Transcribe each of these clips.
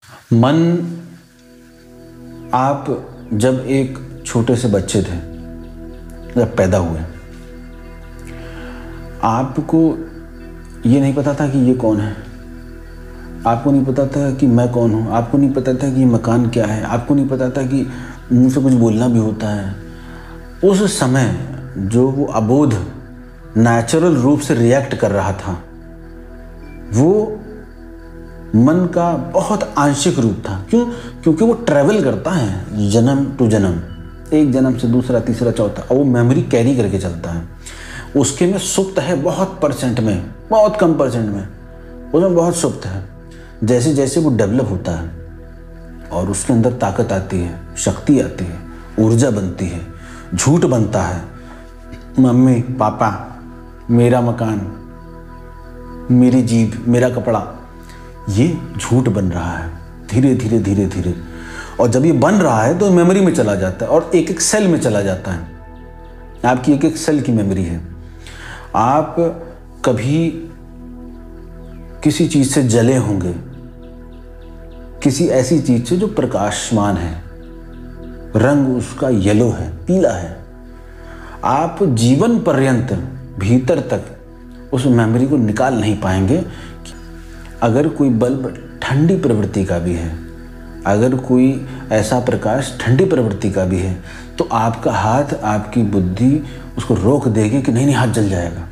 मन, आप जब एक छोटे से बच्चे थे, जब पैदा हुए, आपको ये नहीं पता था कि ये कौन है, आपको नहीं पता था कि मैं कौन हूँ, आपको नहीं पता था कि ये मकान क्या है, आपको नहीं पता था कि मुँह से कुछ बोलना भी होता है। उस समय जो वो अबोध नेचुरल रूप से रिएक्ट कर रहा था, वो मन का बहुत आंशिक रूप था। क्यों? क्योंकि वो ट्रैवल करता है जन्म टू जन्म, एक जन्म से दूसरा, तीसरा, चौथा, और वो मेमोरी कैरी करके चलता है। उसके में सुप्त है बहुत परसेंट में, बहुत कम परसेंट में, उसमें बहुत सुप्त है। जैसे जैसे वो डेवलप होता है और उसके अंदर ताकत आती है, शक्ति आती है, ऊर्जा बनती है, झूठ बनता है, मम्मी पापा, मेरा मकान, मेरी जीभ, मेरा कपड़ा, ये झूठ बन रहा है धीरे धीरे धीरे धीरे। और जब ये बन रहा है तो मेमोरी में चला जाता है और एक एक सेल में चला जाता है। आपकी एक एक सेल की मेमोरी है। आप कभी किसी चीज से जले होंगे, किसी ऐसी चीज से जो प्रकाशमान है, रंग उसका येलो है, पीला है। आप जीवन पर्यंत भीतर तक उस मेमोरी को निकाल नहीं पाएंगे। अगर कोई बल्ब ठंडी प्रवृत्ति का भी है, अगर कोई ऐसा प्रकाश ठंडी प्रवृत्ति का भी है, तो आपका हाथ, आपकी बुद्धि उसको रोक देगी कि नहीं हाथ जल जाएगा।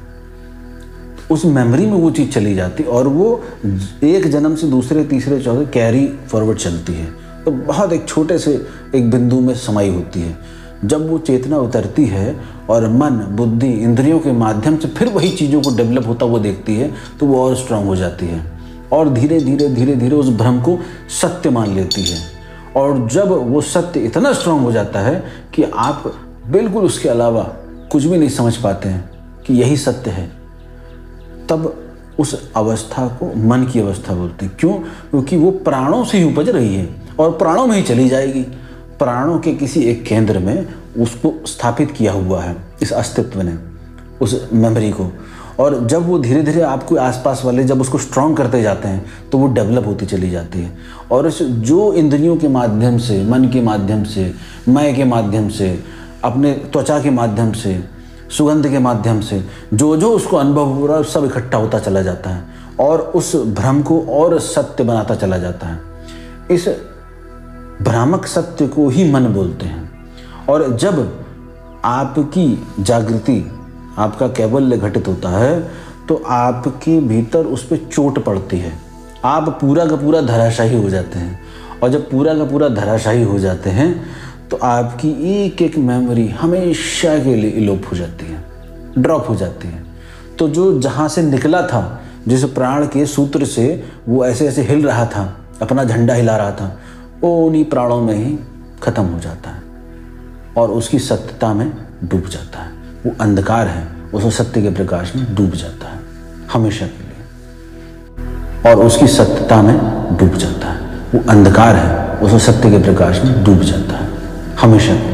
उस मेमोरी में वो चीज़ चली जाती और वो एक जन्म से दूसरे, तीसरे, चौथे कैरी फॉरवर्ड चलती है। तो बहुत एक छोटे से एक बिंदु में समाई होती है। जब वो चेतना उतरती है और मन, बुद्धि, इंद्रियों के माध्यम से फिर वही चीज़ों को डेवलप होता वो देखती है, तो वो और स्ट्रांग हो जाती है और धीरे धीरे धीरे धीरे उस भ्रम को सत्य मान लेती है। और जब वो सत्य इतना स्ट्रांग हो जाता है कि आप बिल्कुल उसके अलावा कुछ भी नहीं समझ पाते हैं कि यही सत्य है, तब उस अवस्था को मन की अवस्था बोलते हैं। क्यों? क्योंकि वो प्राणों से ही उपज रही है और प्राणों में ही चली जाएगी। प्राणों के किसी एक केंद्र में उसको स्थापित किया हुआ है इस अस्तित्व ने, उस मेमोरी को। और जब वो धीरे धीरे आपको आसपास वाले जब उसको स्ट्रॉन्ग करते जाते हैं तो वो डेवलप होती चली जाती है। और इस जो इंद्रियों के माध्यम से, मन के माध्यम से, मय के माध्यम से, अपने त्वचा के माध्यम से, सुगंध के माध्यम से जो जो उसको अनुभव हो रहा है सब इकट्ठा होता चला जाता है और उस भ्रम को और सत्य बनाता चला जाता है। इस भ्रामक सत्य को ही मन बोलते हैं। और जब आपकी जागृति, आपका कैवल्य घटित होता है तो आपके भीतर उस पर चोट पड़ती है, आप पूरा का पूरा धराशायी हो जाते हैं। और जब पूरा का पूरा धराशायी हो जाते हैं तो आपकी एक एक मेमोरी हमेशा के लिए इलोप हो जाती है, ड्रॉप हो जाती है। तो जो जहाँ से निकला था, जिस प्राण के सूत्र से वो ऐसे ऐसे हिल रहा था, अपना झंडा हिला रहा था, वो उन्हीं प्राणों में ही खत्म हो जाता है और उसकी सत्यता में डूब जाता है। वो अंधकार है, उस सत्य के प्रकाश में डूब जाता है हमेशा के लिए और उसकी सत्यता में डूब जाता है। वो अंधकार है, उस सत्य के प्रकाश में डूब जाता है हमेशा के लिए।